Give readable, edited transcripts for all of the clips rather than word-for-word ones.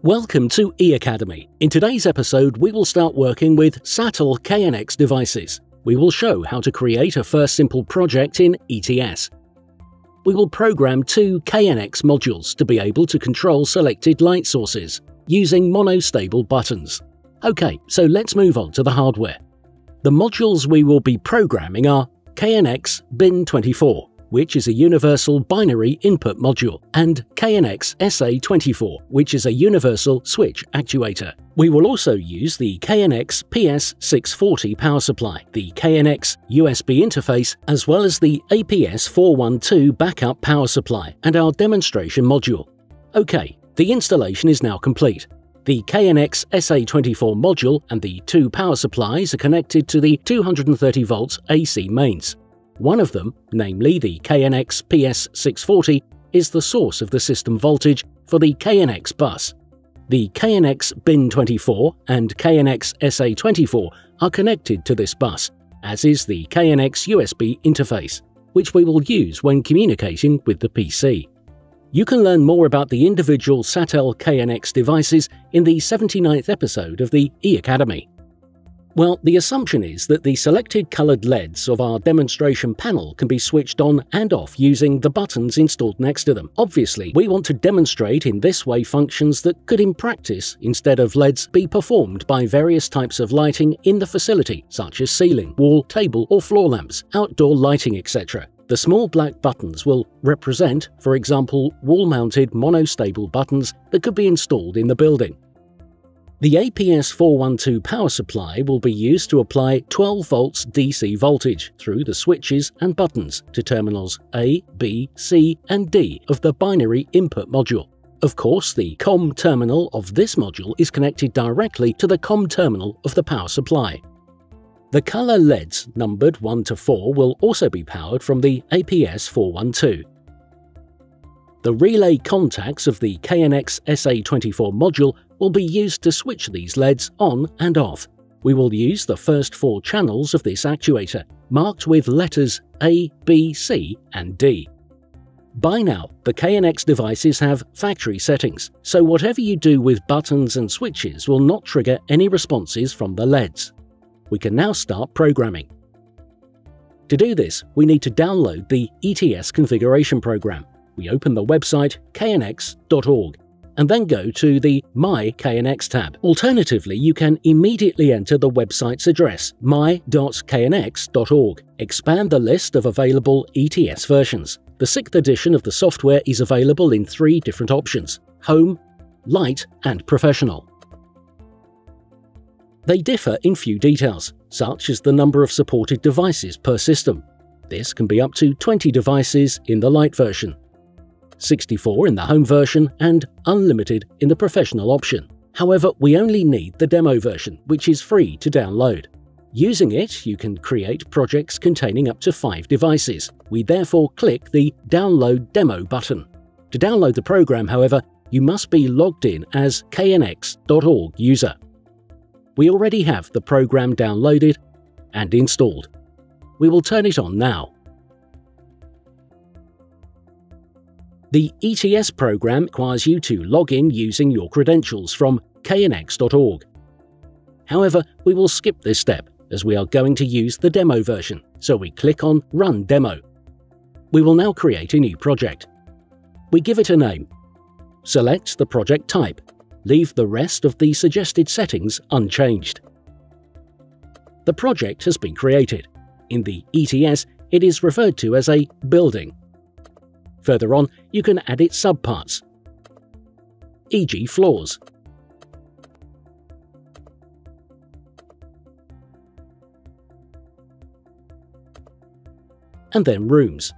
Welcome to eAcademy. In today's episode, we will start working with SATEL KNX devices. We will show how to create a first simple project in ETS. We will program two KNX modules to be able to control selected light sources using monostable buttons. Okay, so let's move on to the hardware. The modules we will be programming are KNX bin24, which is a universal binary input module, and KNX SA24, which is a universal switch actuator. We will also use the KNX PS640 power supply, the KNX USB interface, as well as the APS 412 backup power supply and our demonstration module. Okay, the installation is now complete. The KNX SA24 module and the two power supplies are connected to the 230 volts AC mains. One of them, namely the KNX PS640, is the source of the system voltage for the KNX bus. The KNX bin24 and KNX SA24 are connected to this bus, as is the KNX USB interface, which we will use when communicating with the PC. You can learn more about the individual SATEL KNX devices in the 79th episode of the eAcademy. Well, the assumption is that the selected coloured LEDs of our demonstration panel can be switched on and off using the buttons installed next to them. Obviously, we want to demonstrate in this way functions that could in practice, instead of LEDs, be performed by various types of lighting in the facility, such as ceiling, wall, table or floor lamps, outdoor lighting, etc. The small black buttons will represent, for example, wall-mounted monostable buttons that could be installed in the building. The APS 412 power supply will be used to apply 12 volts DC voltage through the switches and buttons to terminals A, B, C, and D of the binary input module. Of course, the COM terminal of this module is connected directly to the COM terminal of the power supply. The color LEDs numbered 1 to 4 will also be powered from the APS 412. The relay contacts of the KNX SA24 module will be used to switch these LEDs on and off. We will use the first 4 channels of this actuator, marked with letters A, B, C, and D. By now, the KNX devices have factory settings, so whatever you do with buttons and switches will not trigger any responses from the LEDs. We can now start programming. To do this, we need to download the ETS configuration program. We open the website knx.org and then go to the My KNX tab. Alternatively, you can immediately enter the website's address, my.knx.org. Expand the list of available ETS versions. The 6th edition of the software is available in 3 different options: Home, Light, and Professional. They differ in few details, such as the number of supported devices per system. This can be up to 20 devices in the Light version, 64 in the Home version, and unlimited in the Professional option. However, we only need the demo version, which is free to download. Using it, you can create projects containing up to 5 devices. We therefore click the Download Demo button. To download the program, however, you must be logged in as knx.org user. We already have the program downloaded and installed. We will turn it on now. The ETS program requires you to log in using your credentials from knx.org. However, we will skip this step as we are going to use the demo version, so we click on Run Demo. We will now create a new project. We give it a name. Select the project type. Leave the rest of the suggested settings unchanged. The project has been created. In the ETS, it is referred to as a building. Further on, you can add its subparts, e.g. floors, and then rooms.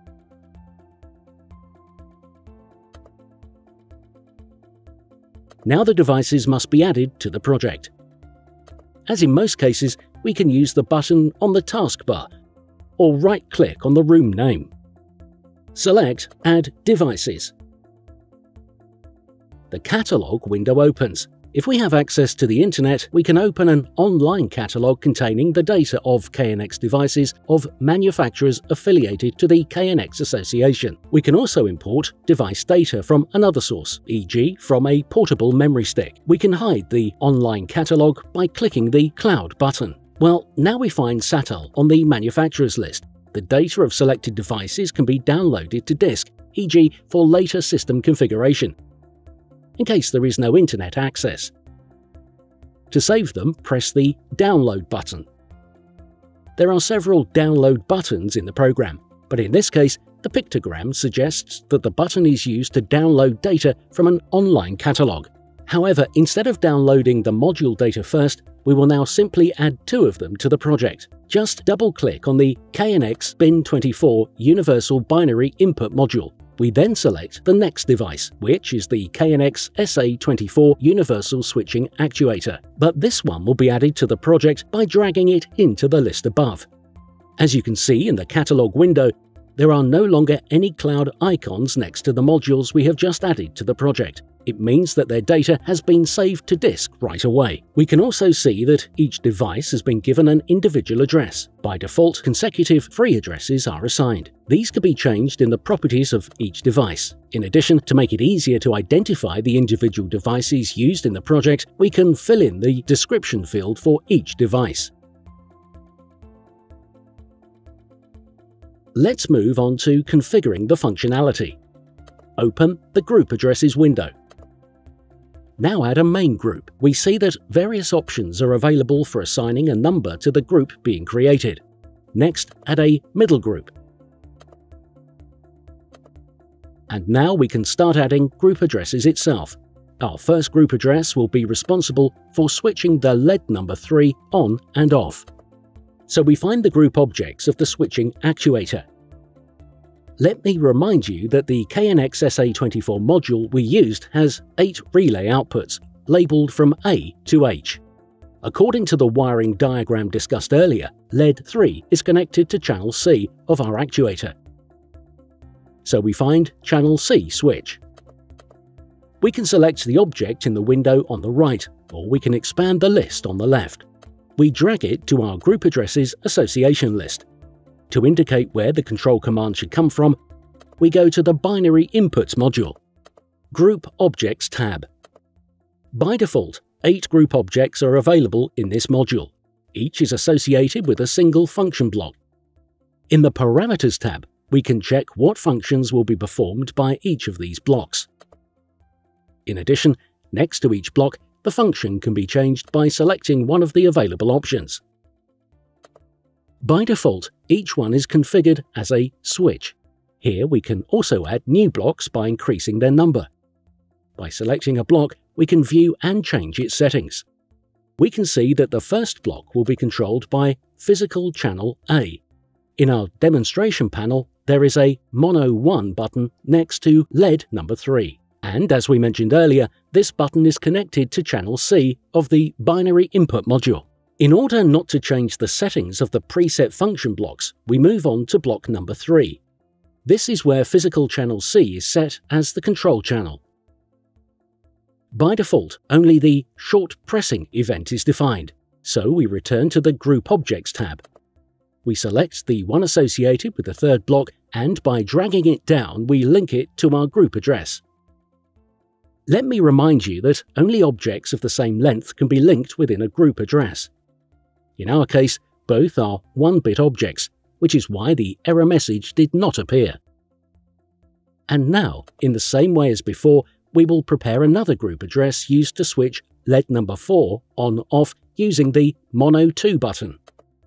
Now the devices must be added to the project. As in most cases, we can use the button on the taskbar or right-click on the room name. Select Add Devices. The catalogue window opens. If we have access to the internet, we can open an online catalogue containing the data of KNX devices of manufacturers affiliated to the KNX Association. We can also import device data from another source, e.g. from a portable memory stick. We can hide the online catalogue by clicking the Cloud button. Well, now we find SATEL on the manufacturer's list. The data of selected devices can be downloaded to disk, e.g. for later system configuration, in case there is no internet access. To save them, press the Download button. There are several download buttons in the program, but in this case, the pictogram suggests that the button is used to download data from an online catalogue. However, instead of downloading the module data first, we will now simply add 2 of them to the project. Just double-click on the KNX bin24 Universal Binary Input module. We then select the next device, which is the KNX SA24 Universal Switching Actuator, but this one will be added to the project by dragging it into the list above. As you can see in the catalogue window, there are no longer any cloud icons next to the modules we have just added to the project. It means that their data has been saved to disk right away. We can also see that each device has been given an individual address. By default, consecutive free addresses are assigned. These can be changed in the properties of each device. In addition, to make it easier to identify the individual devices used in the project, we can fill in the description field for each device. Let's move on to configuring the functionality. Open the Group Addresses window. Now add a main group. We see that various options are available for assigning a number to the group being created. Next, add a middle group. And now we can start adding group addresses itself. Our first group address will be responsible for switching the LED number 3 on and off. So we find the group objects of the switching actuator. Let me remind you that the KNX SA24 module we used has 8 relay outputs, labelled from A to H. According to the wiring diagram discussed earlier, LED 3 is connected to channel C of our actuator. So we find channel C switch. We can select the object in the window on the right, or we can expand the list on the left. We drag it to our group addresses association list. To indicate where the control command should come from, we go to the Binary Inputs module. Group Objects tab. By default, 8 group objects are available in this module. Each is associated with a single function block. In the Parameters tab, we can check what functions will be performed by each of these blocks. In addition, next to each block, the function can be changed by selecting one of the available options. By default, each one is configured as a switch. Here we can also add new blocks by increasing their number. By selecting a block, we can view and change its settings. We can see that the first block will be controlled by Physical Channel A. In our demonstration panel, there is a Mono 1 button next to LED number 3. And as we mentioned earlier, this button is connected to channel C of the Binary Input module. In order not to change the settings of the preset function blocks, we move on to block number 3. This is where Physical Channel C is set as the control channel. By default, only the short pressing event is defined, so we return to the Group Objects tab. We select the one associated with the third block, and by dragging it down, we link it to our group address. Let me remind you that only objects of the same length can be linked within a group address. In our case, both are 1-bit objects, which is why the error message did not appear. And now, in the same way as before, we will prepare another group address used to switch LED number 4 on/off using the Mono 2 button.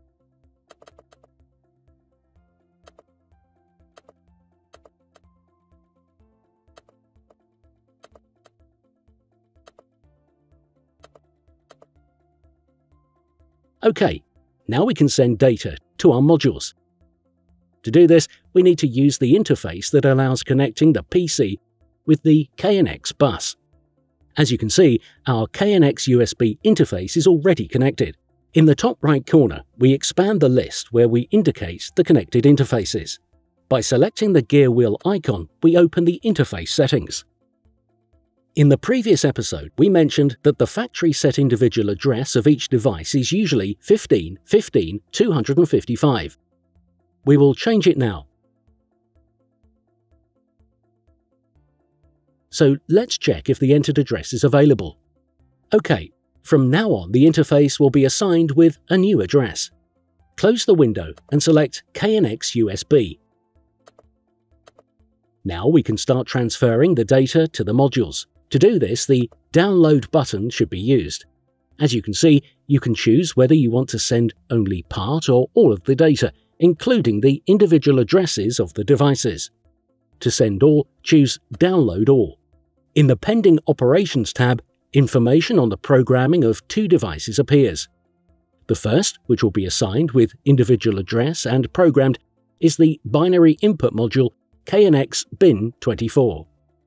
OK, now we can send data to our modules. To do this, we need to use the interface that allows connecting the PC with the KNX bus. As you can see, our KNX USB interface is already connected. In the top right corner, we expand the list where we indicate the connected interfaces. By selecting the gear wheel icon, we open the interface settings. In the previous episode, we mentioned that the factory set individual address of each device is usually 15.15.255. We will change it now. So let's check if the entered address is available. OK, from now on the interface will be assigned with a new address. Close the window and select KNX USB. Now we can start transferring the data to the modules. To do this, the Download button should be used. As you can see, you can choose whether you want to send only part or all of the data, including the individual addresses of the devices. To send all, choose Download All. In the Pending Operations tab, information on the programming of two devices appears. The first, which will be assigned with individual address and programmed, is the binary input module KNX bin24.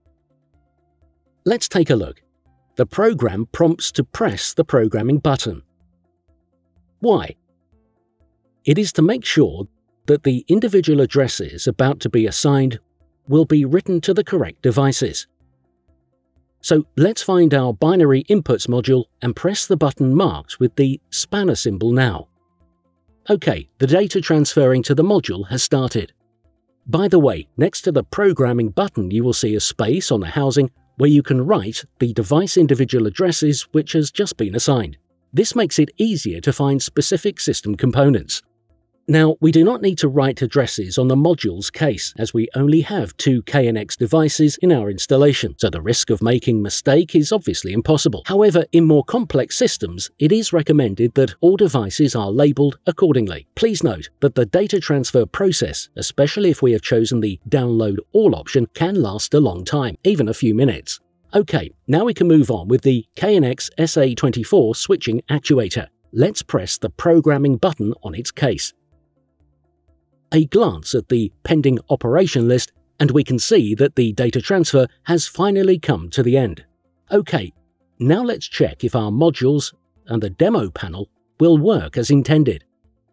Let's take a look. The program prompts to press the programming button. Why? It is to make sure that the individual addresses about to be assigned will be written to the correct devices. So let's find our binary inputs module and press the button marked with the spanner symbol now. OK, the data transferring to the module has started. By the way, next to the programming button you will see a space on the housing where you can write the device individual addresses which has just been assigned. This makes it easier to find specific system components. Now, we do not need to write addresses on the module's case, as we only have two KNX devices in our installation, so the risk of making a mistake is obviously impossible. However, in more complex systems, it is recommended that all devices are labelled accordingly. Please note that the data transfer process, especially if we have chosen the Download All option, can last a long time, even a few minutes. OK, now we can move on with the KNX SA24 switching actuator. Let's press the programming button on its case. A glance at the pending operation list and we can see that the data transfer has finally come to the end. OK, now let's check if our modules and the demo panel will work as intended.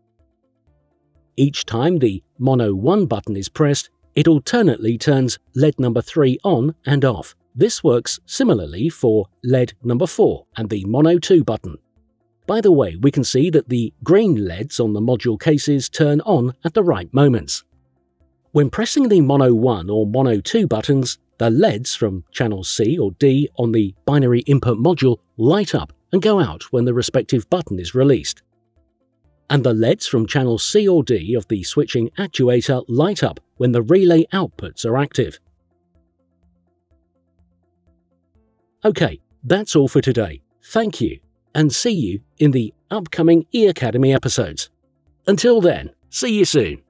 Each time the Mono 1 button is pressed, it alternately turns LED number 3 on and off. This works similarly for LED number 4 and the Mono 2 button. By the way, we can see that the green LEDs on the module cases turn on at the right moments. When pressing the Mono 1 or Mono 2 buttons, the LEDs from channel C or D on the binary input module light up and go out when the respective button is released. And the LEDs from channel C or D of the switching actuator light up when the relay outputs are active. OK, that's all for today. Thank you, and see you in the upcoming eAcademy episodes. Until then, see you soon.